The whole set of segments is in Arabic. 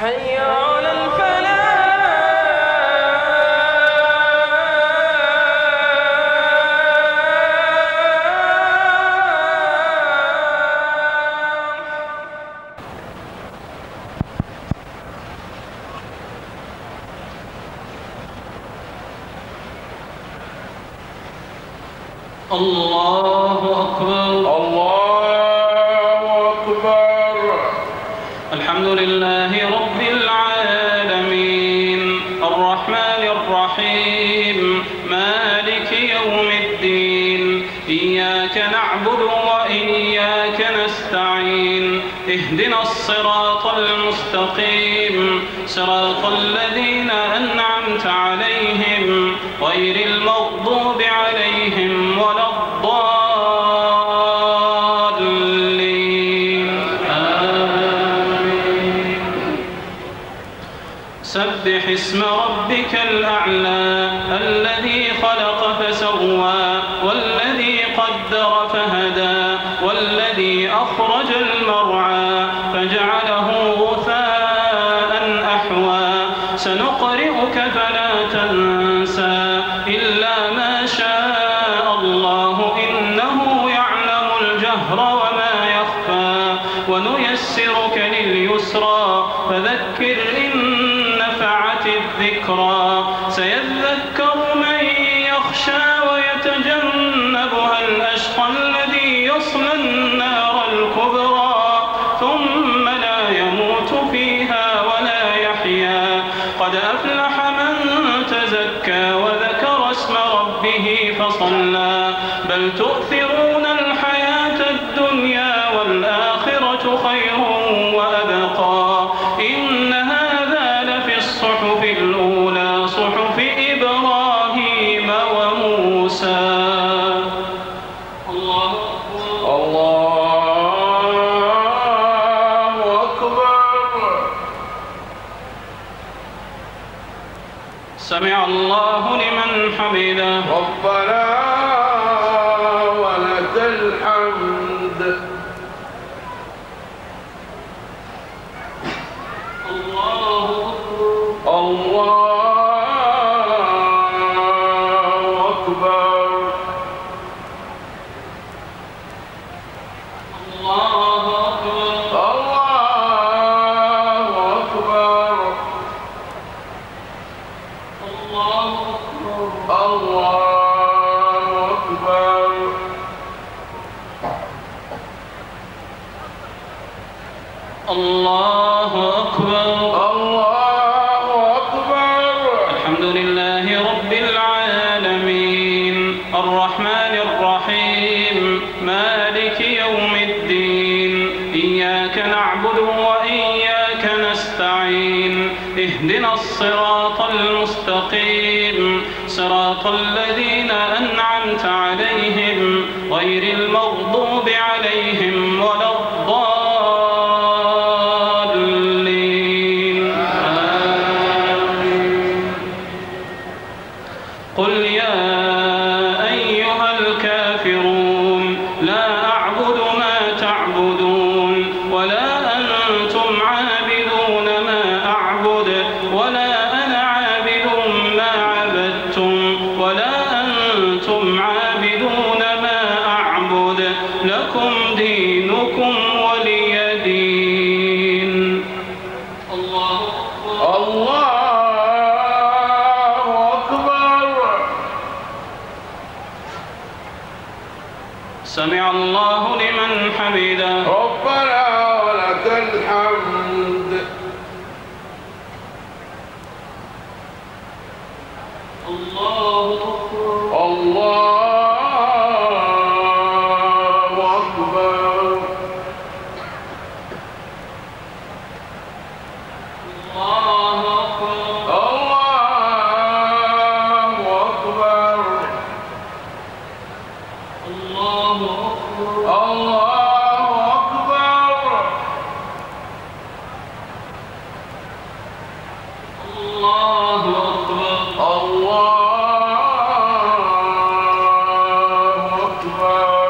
حي على الفلاح. الله أكبر. الله أكبر. الحمد لله رب العالمين الرحمن الرحيم مالك يوم الدين إياك نعبد وإياك نستعين اهدنا الصراط المستقيم صراط الذين أنعمت عليهم غير المغضوب عليهم ولا الضالين آمين. سبح اسم ربك الأعلى الذي خلق فسوى والذي قدر فهدى والذي أخرج المرعى فجعله غثاء أحوى سنقرئك فلا تنسى إلا ما شاء الله إنه يعلم الجهر وما يخفى ونيسرك لليسرى فذكر إن نفعت الذكرى سيذكر من يخشى ويتجنبها الأشقى الذي يصلى النار الكبرى ثم لا يموت فيها ولا يحيا قد أفلح من تزكى وذكر اسم ربه فصلى بل تؤثرون الحياة الدنيا والآخرة خير وأبقى إن هذا لفي الصحف الأولى صحف إبراهيم وموسى. الله أكبر. الله أكبر. سمع الله لمن حمده. ربنا ولك الحمد. الله أكبر. الله أكبر. الله أكبر. الله أكبر. الله أكبر. الله أكبر. الله أكبر. الله أكبر. الحمد لله رب العالمين الرحمن الرحيم مالك يوم الدين إياك نعبد وإياك نستعين اهدنا الصراط المستقيم صراط الذين أنعمت عليهم غير المغضوب عليهم ولا الضالين آمين. قل يا أيها الكافرون لا أعبد ما تعبدون ولا أنتم عابدون ما أعبد ولا أنا عابد ما عبدتم ولا أنتم عابدون ما أعبد لكم دينكم ولي دين. الله أكبر. الله أكبر. سمع الله لمن حمده. ربنا ولك الحمد. الله أكبر. الله أكبر. الله أكبر. الله أكبر. الله أكبر. الله أكبر. الله أكبر. الله أكبر.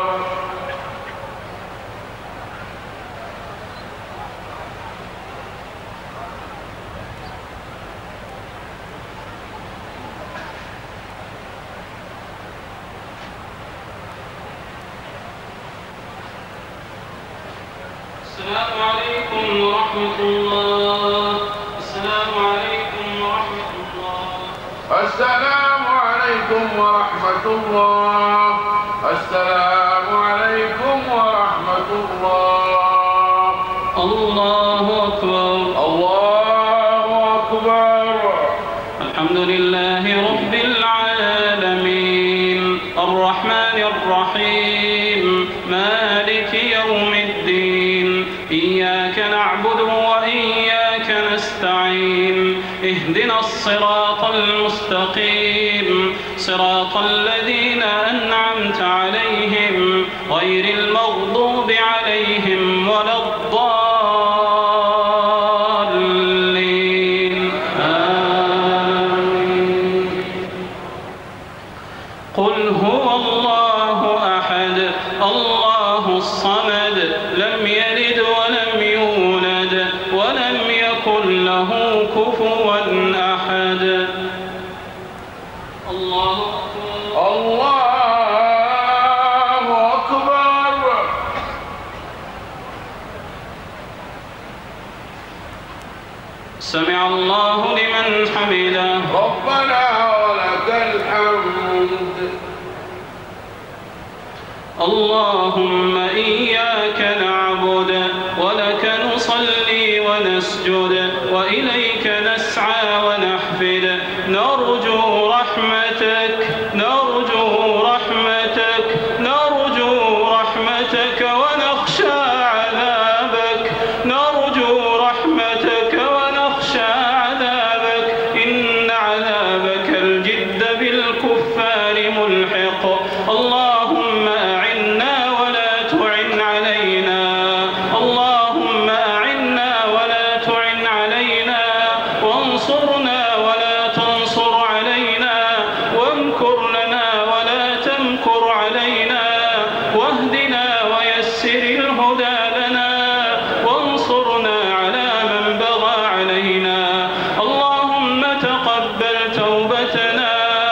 ورحمة الله. السلام عليكم ورحمة الله. الله أكبر. الله أكبر. الحمد لله رب العالمين الرحمن الرحيم مالك يوم الدين إياك نعبد وإياك نستعين اهدنا الصراط المستقيم صراط الذين أنعمت عليهم غير المغضوب عليهم ولا الضالين آمين. قل هو الله أحد الله الصمد لم يلد ولم يولد ولم يكن له كفوا أحد. الله أكبر. الله أكبر. سمع الله لمن حمده. ربنا ولك الحمد. اللهم إياك نعبد ولك نصلي ونسجد وإليك نسعى ونحفد نرجو رحمتك نرجو رحمتك نرجو رحمتك ونخشى عذابك نرجو رحمتك ونخشى عذابك إن عذابك الجد بالكفار ملحق. اللهم أعنا ولا تعن علينا اللهم أعنا ولا تعن علينا وانصرنا ولا تنصر علينا وامكر لنا ولا تمكر علينا واهدنا ويسر الهدى لنا وانصرنا على من بغى علينا. اللهم تقبل توبتنا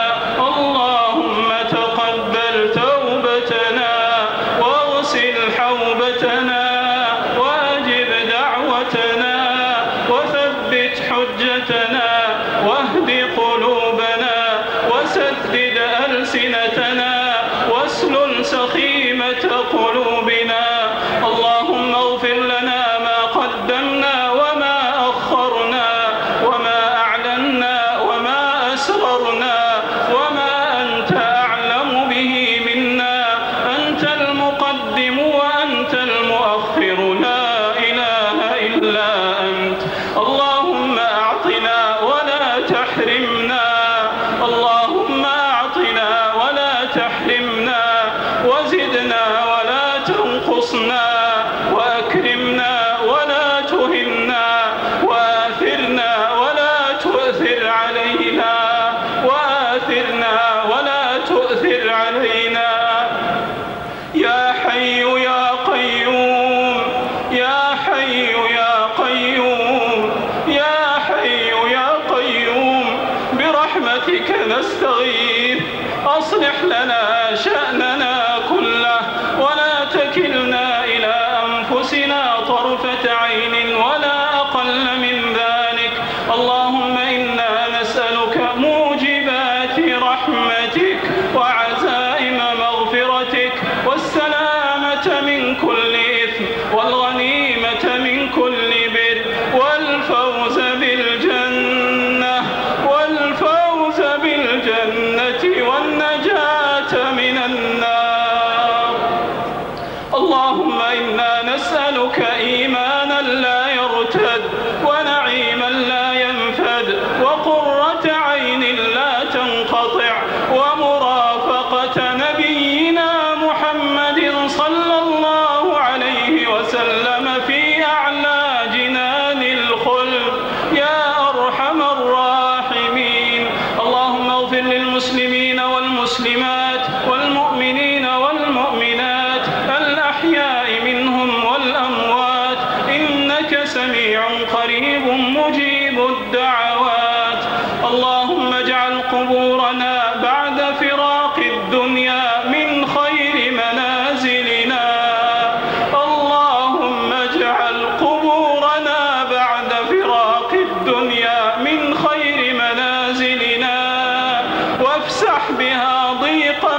اللهم تقبل توبتنا واغسل حوبتنا واجب دعوتنا وثبت حجتنا واهد قلوبنا وسدد ألسنتنا واسلل سخيمة قلوبنا. اللهم اغفر لنا ما قدمنا وما أخرنا وما أعلنا وما أسررنا وما أنت أعلم به منا. أنت المقدم وأنت المؤخر لا إله إلا أنت. اللهم أعطنا ولا تحرمنا اللهم أعطنا ولا تحرمنا وزدنا ولا تنقصنا وأكرمنا ولا تهنا وآثرنا ولا تؤثر علينا وآثرنا ولا تؤثر علينا. يا حي يا قيوم يا حي يا قيوم يا حي يا قيوم برحمتك نستغيث أصلح لنا شأننا كله ولا تكلنا إلى أنفسنا طرفة عين ولا أقل من ذلك. اللهم إنا نسألك موجبات رحمتك وعزائم مغفرتك والسلامة من كل إثم والغنيمة من كل بر والفوز بالجنة والنجاة من النار. اللهم إنا نسألك إيمانا لا يرتد ونعيما لا ينفد وقرة عين لا تنقطع ومرافقة نبينا محمد صلى الله عليه وسلم في أعلى جنان الخلد يا أرحم الراحمين. اللهم اغفر للمسلمين والمسلمات والمؤمنين والمؤمنات الأحياء منهم والأموات إنك سميع قريب مجيب الدعوات. اللهم اجعل قبورنا بعد فراق الدنيا من خير منازلنا. اللهم اجعل قبورنا بعد فراق الدنيا من خير منازلنا وافسح بها ضيق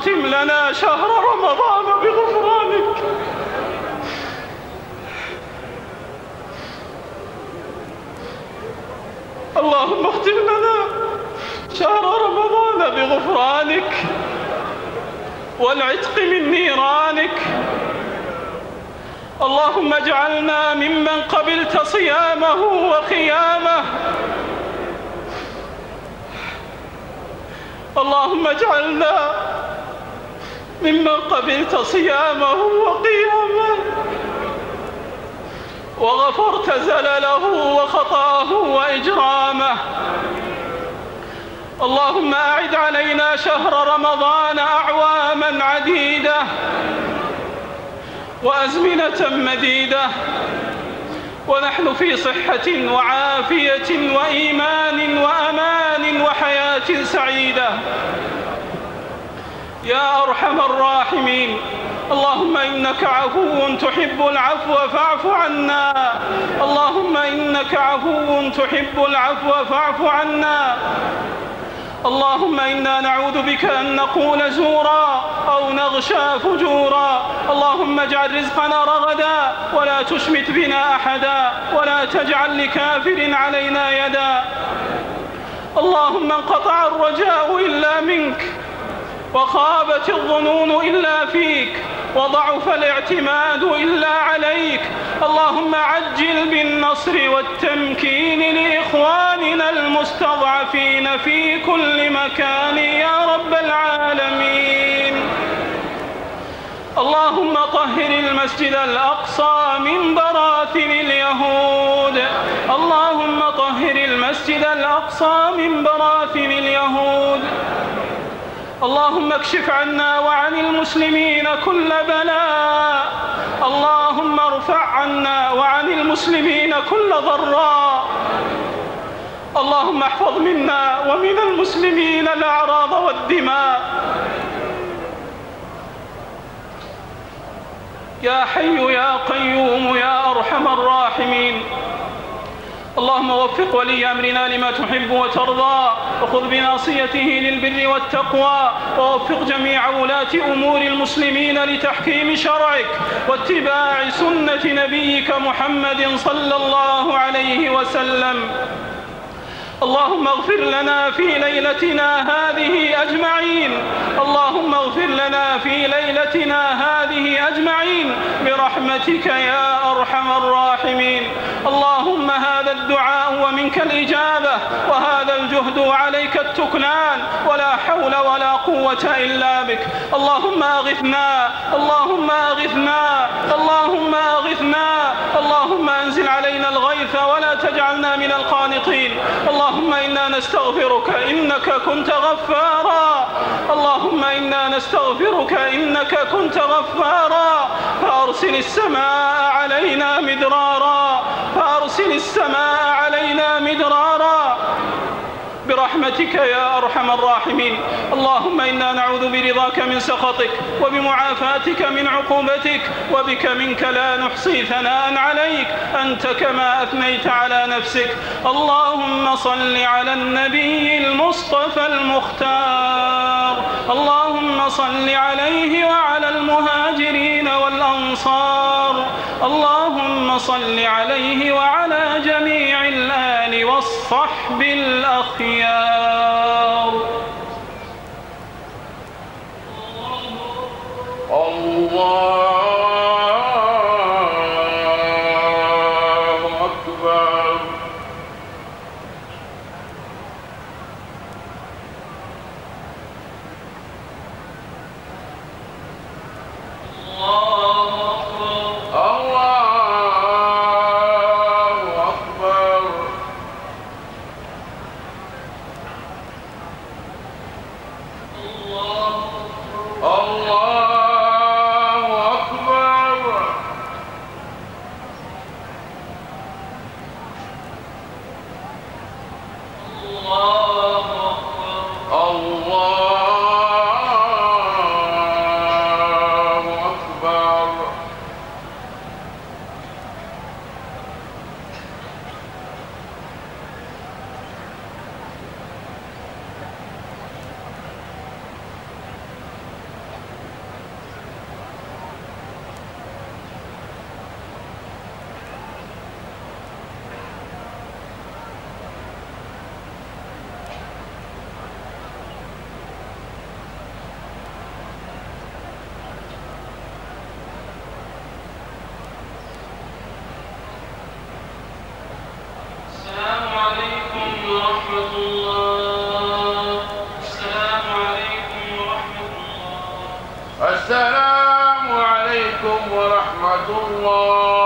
اختم لنا شهر رمضان بغفرانك. اللهم اختم لنا شهر رمضان بغفرانك والعتق من نيرانك. اللهم اجعلنا ممن قبلت صيامه وقيامه. اللهم اجعلنا ممن قبلت صيامه وقيامه وغفرت زلله وخطاه وإجرامه. اللهم أعد علينا شهر رمضان أعواما عديدة وأزمنة مديدة ونحن في صحة وعافية وإيمان وأمان وحياة سعيدة يا أرحم الراحمين. اللهم إنك عفو تحب العفو فاعف عنا. اللهم إنك عفو تحب العفو فاعف عنا. اللهم إنا نعوذ بك أن نقول زورا أو نغشى فجورا. اللهم اجعل رزقنا رغدا ولا تشمت بنا أحدا ولا تجعل لكافر علينا يدا. اللهم انقطع الرجاء إلا منك وخابت الظنون إلا فيك وضعف الاعتماد إلا عليك. اللهم عجل بالنصر والتمكين لإخواننا المستضعفين في كل مكان يا رب العالمين. اللهم طهر المسجد الأقصى من براثن اليهود. اللهم طهر المسجد الأقصى من براثن اليهود. اللهم اكشف عنا وعن المسلمين كل بلاء. اللهم ارفع عنا وعن المسلمين كل ضراء. اللهم احفظ منا ومن المسلمين الأعراض والدماء. يا حي يا قيوم يا أرحم الراحمين. اللهم وفق ولي أمرنا لما تحب وترضى وخذ بناصيته للبر والتقوى ووفق جميع ولاة أمور المسلمين لتحكيم شرعك واتباع سنة نبيك محمد صلى الله عليه وسلم. اللهم اغفر لنا في ليلتنا هذه أجمعين. اللهم اغفر لنا في ليلتنا هذه أجمعين برحمتك يا أرحم الراحمين. اللهم هذا الدعاء ومنك الإجابة وهذا الجهد وعليك التكلان ولا حول ولا قوة إلا بك. اللهم أغثنا اللهم أغثنا اللهم أغثنا. اللهم أنزل علينا الغيث ولا تجعلنا من القانطين. اللهم إنا نستغفرك إنك كنت غفارا. اللهم إنا نستغفرك إنك كنت غفارا فأرسل السماء علينا مدرارا فأرسل السماء علينا مدرارا برحمتك يا أرحم الراحمين. اللهم إنا نعوذ برضاك من سخطك وبمعافاتك من عقوبتك وبك منك لا نحصي ثناء عليك أنت كما أثنيت على نفسك. اللهم صل على النبي المصطفى المختار. اللهم صل عليه وعلى المهاجرين والأنصار. اللهم صل عليه وعلى جميع الآل والصحب الأخيار. الله أكبر. الله السلام عليكم ورحمة الله.